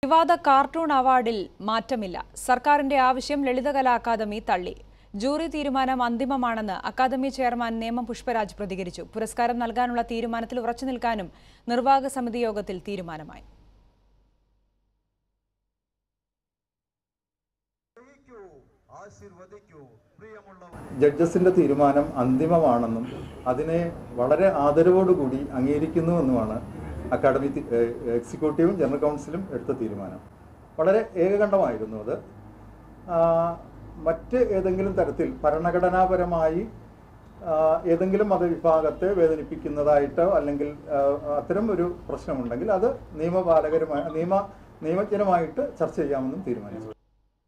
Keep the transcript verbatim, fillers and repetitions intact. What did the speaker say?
വിവാദ കാർട്ടൂൺ അവാർഡിൽ മാറ്റമില്ല. സർക്കാരിന്റെ ആവശ്യം ലളിതകലാ അക്കാദമി തള്ളി. ജൂറി തീരുമാനം അന്തിമമാണെന്ന് അക്കാദമി ചെയർമാൻ നേമം പുഷ്പരാജ് പ്രതികരിച്ചു. പുരസ്കാരം നൽകാനുള്ള തീരുമാനത്തിൽ ഉറച്ചു നിൽക്കാനും നിർവാഹക സമിതി യോഗത്തിൽ തീരുമാനമായി. ജഡ്ജസിന്റെ തീരുമാനം അന്തിമമാണെന്നും അതിനെ വളരെ ആദരവോടുകൂടി അംഗീകരിക്കുന്നുവെന്നുമാണ് അക്കാദമി എക്സിക്യൂട്ടീവും ജനറൽ കൗൺസിലും എടുത്ത തീരുമാനം. വളരെ ഏകകണ്ഠമായിരുന്നു അത്. മറ്റ് ഏതെങ്കിലും തരത്തിൽ ഭരണഘടനാപരമായി ഏതെങ്കിലും മതവിഭാഗത്തെ വേദനിപ്പിക്കുന്നതായിട്ടോ അല്ലെങ്കിൽ അത്തരം ഒരു പ്രശ്നമുണ്ടെങ്കിൽ അത് നിയമപാലകരുമായി നിയമ നിയമജ്ഞരുമായിട്ട് ചർച്ച ചെയ്യാമെന്നും തീരുമാനിച്ചു.